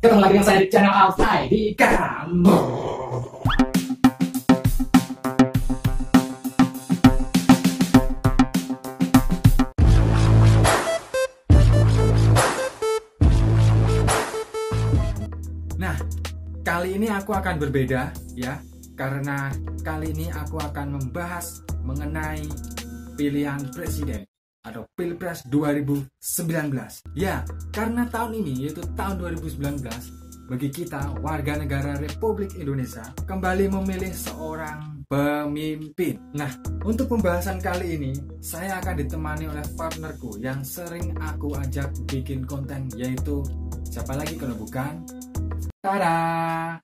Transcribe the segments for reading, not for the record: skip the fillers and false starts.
Ketemu lagi dengan saya di channel Alfai di Kamu. Nah, kali ini aku akan berbeda ya, karena kali ini aku akan membahas mengenai pilihan presiden atau Pilpres 2019. Ya, karena tahun ini yaitu tahun 2019 bagi kita warga negara Republik Indonesia kembali memilih seorang pemimpin. Nah, untuk pembahasan kali ini saya akan ditemani oleh partnerku yang sering aku ajak bikin konten, yaitu siapa lagi kalau bukan Tada.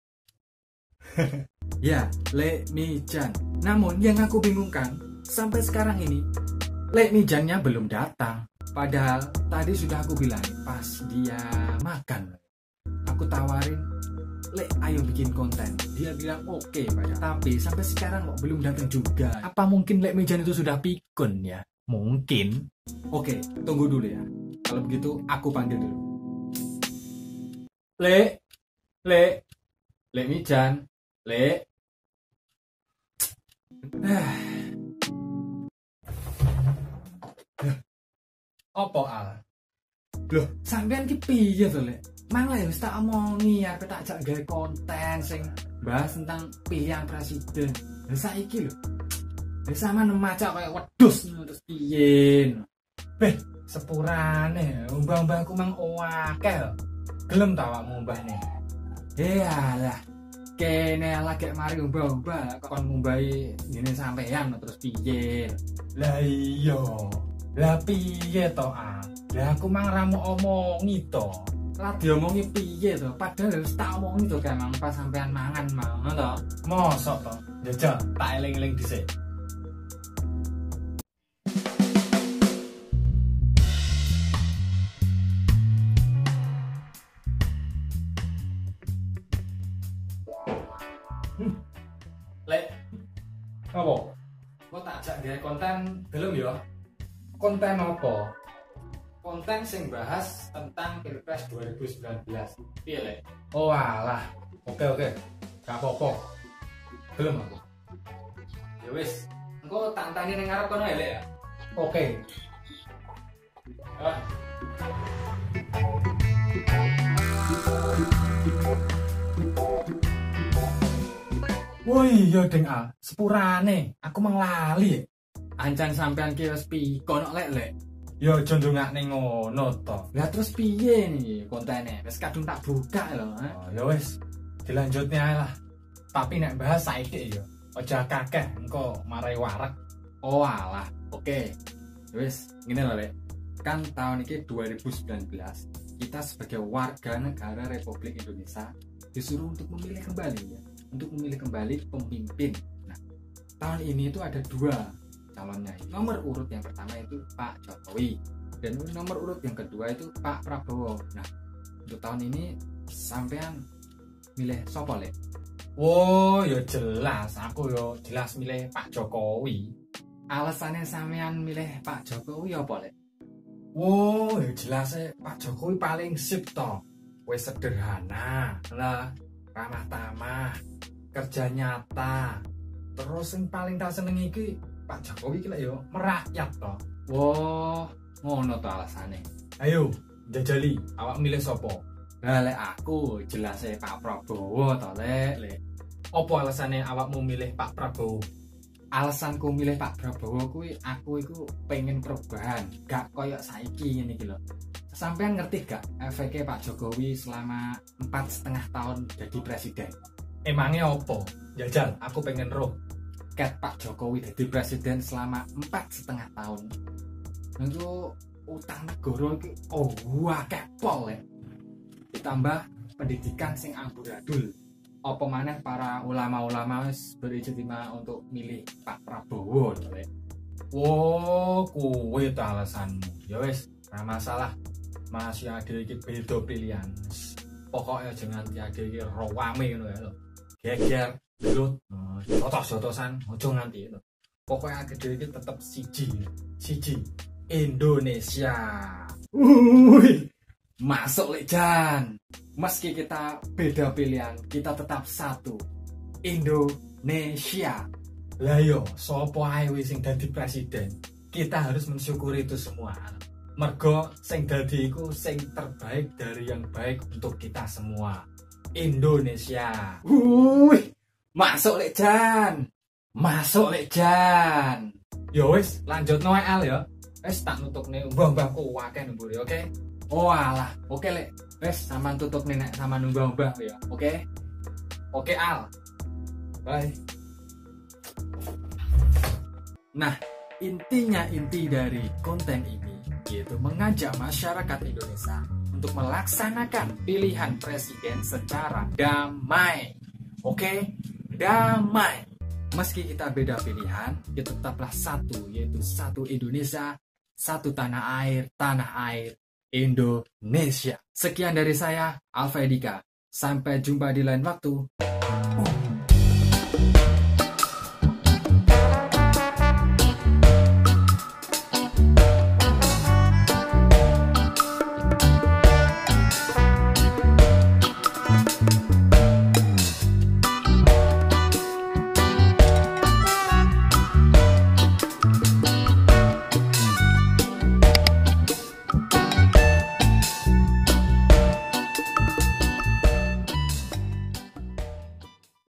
Ya, Lek Mijan. Namun yang aku bingungkan sampai sekarang ini Lek Mijannya belum datang. Padahal tadi sudah aku bilang pas dia makan, aku tawarin, Lek ayo bikin konten. Dia bilang oke, Pak. Tapi sampai sekarang kok belum datang juga. Apa mungkin Lek Mijan itu sudah pikun ya? Mungkin. Oke, tunggu dulu ya. Kalau begitu aku panggil dulu. Lek Mijan, Lek. Opo Al? Loh, sampean ki piye to, Lek? Malah wis tak omongi arep tak jak gawe konten sing bahas tentang pilihan presiden. Lah saiki lho. Wis sampean maca kaya wedhus terus piye? Beh, sepurane umbah-umbahku mang akeh. Gelem ta awakmu umbahne? Yalah. Kene lagi mari umbah-umbah kon ngumbahi ngene sampean terus piye? Lah iya. Lah piye to, ah? Lah aku mang ra mau omongi to. Lah diomongi piye to? Padahal wis tak omongi to kan mang pas sampean mangan mang, to. Mosok to? Jajal tak eling-eling dhisik. Lek, apa? Kok tak ajak gawe konten belum ya? Konten apa? Konten sing bahas tentang Pilpres 2019. Piye, Lek? Oh alah. Oke. Gak apa-apa. Belum aku. Ya wis, engko tak tani ning ngarep kono ya, Lek ya. Oke. Ah. Woi, yo Deng Al, sepurane aku menglali. Ancan sampean ki wis pikon lek. Yo aja ndongakne ngono to. Lah terus piye nih kontene? Wis kadung tak buka lho, ha. Ya wis, dilanjutne ae lah. Tapi nek bahas saiki yo, aja kakeh engko marai warak. Oh alah, oke. Wis, ngene lho, Lek. Kan tahun ini 2019, kita sebagai warga negara Republik Indonesia disuruh untuk memilih kembali ya. Untuk memilih kembali pemimpin. Nah, tahun ini itu ada dua calonnya. Nomor urut yang pertama itu Pak Jokowi dan nomor urut yang kedua itu Pak Prabowo. Nah, untuk tahun ini sampean milih sopo, Lek? Oh, ya jelas, aku yo jelas milih Pak Jokowi. Alasannya sampean milih Pak Jokowi apa, Lek? Oh, ya jelas Pak Jokowi paling sip toh. Wes sederhana lah, ramah tamah, kerja nyata. Terus yang paling tak seneng iki Pak Jokowi iki lek yo merakyat to. Wah, ngono to alasane. Ayo, jajali, awak milih sopo? Lah lek aku jelas Pak Prabowo to, Lek. Apa alasane awakmu milih Pak Prabowo? Alasanku milih Pak Prabowo kuwi aku iku pengen perubahan, gak koyo saiki ngene iki lho. Sampean ngerti gak efeknya Pak Jokowi selama 4,5 tahun jadi presiden? Emangnya opo? Jajal, aku pengen roh. Ket Pak Jokowi jadi presiden selama 4,5 tahun. Itu utang negara itu akeh pol ya. Ditambah pendidikan sing amburadul. Apa maneh para ulama-ulama wis berijtima untuk milih Pak Prabowo lho. Oh, kuwi ta alasanmu. Ya wis, ora masalah. Masih ada iki beda pilihan. Pokoknya jangan ada iki rawame ngono ya lho. Geger, gelut, jotos-jotosan, ojo nganti itu. Pokoknya gede iki tetep siji Indonesia. Masuk Lek Jan. Meski kita beda pilihan, kita tetap satu. Indonesia. Lah yo, sopo ae wis sing dadi presiden. Kita harus mensyukuri itu semua. Mergo sing dadi iku sing terbaik dari yang baik untuk kita semua. Indonesia. Masuk Lek Jan. Masuk Lek Jan. Yo wis, lanjut Noel ya. Wis tak nutukne mbah-mbahku akeh nemburi, oke? Oh alah, oke Lek. Wes, sampean tutup nek sama mbah-mbah ya. Oke? Oke Al. Bye. Nah, inti dari konten ini yaitu mengajak masyarakat Indonesia untuk melaksanakan pilihan presiden secara damai. Oke? Damai. Meski kita beda pilihan, kita tetaplah satu, yaitu satu Indonesia, satu tanah air Indonesia. Sekian dari saya, Alfa Edika. Sampai jumpa di lain waktu.